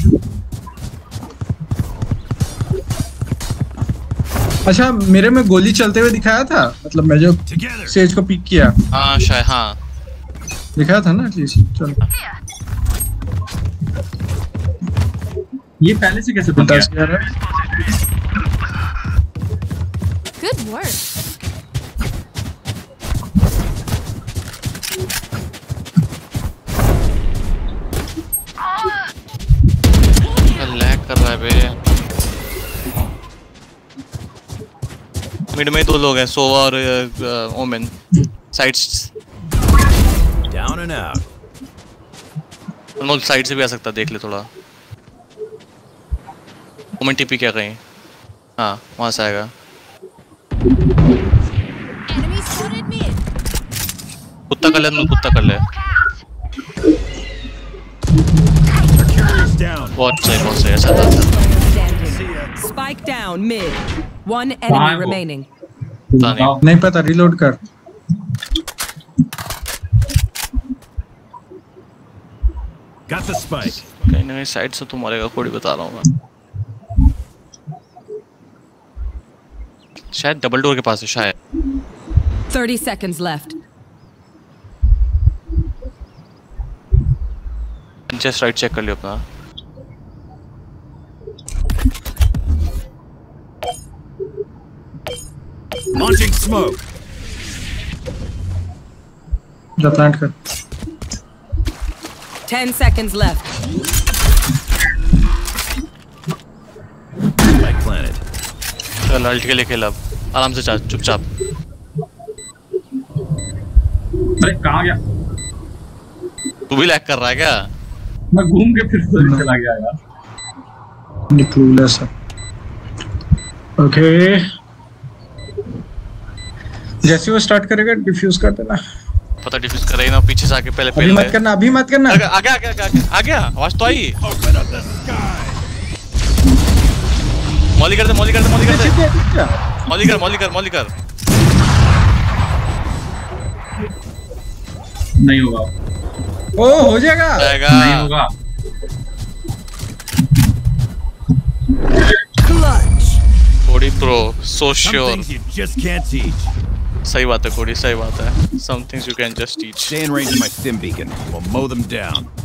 अच्छा मेरे में गोली चलते हुए दिखाया था, मतलब मैं जो सेज को पिक किया। हाँ शायद, हाँ दिखाया था ना एटलीस्ट। चल ये पहले से कैसे बन गया? Good work. लैग कर रहा है बे। मिड में 2 लोग हैं, सोवा और Omen. Sides Down and out. Anmol side से भी आ सकता, देख ले थोड़ा। ओमेन टीपी क्या कहीं? हाँ वहाँ से आएगा। Enemy spotted mid. कुत्ता कर ले, अनमोल कुत्ता कर ले। बहुत सही ऐसा था। Spike down mid. One enemy remaining. नहीं पता, रिलोड कर। Got the spike. कहीं ना कहीं साइड से तो मरेगा, कोड़ी बता रहा हूँ मैं। शायद डबल डोर के पास है शायद। 30 seconds left. Just right check कर लियो अपना। Launching smoke. जा प्लांट कर। 10 seconds left. Spike planted. चल अल्ट के लिए खेल अब, आराम से जा, चुपचाप। अरे कहाँ गया? तू भी लैग कर रहा है क्या? मैं घूम के फिर से चला गया यार। निक्लूलेस है। ओके जैसे वो स्टार्ट करेगा डिफ्यूज कर देना। पता डिफ्यूज कर रही ना, पीछे से आके पहले अभी मत करना, अभी मत करना। आ गया आवाज तो आई। मॉली कर दे, मॉली कर दे, मॉली कर दे, मॉली कर, मॉली कर, मॉली कर। नहीं होगा। ओ हो जाएगा, नहीं होगा। Clutch. Cody pro, so Some sure। things you just can't teach. सही बात है कोडी, सही बात है। Some things you can just teach। Stay in range of my stim beacon. We'll mow them down.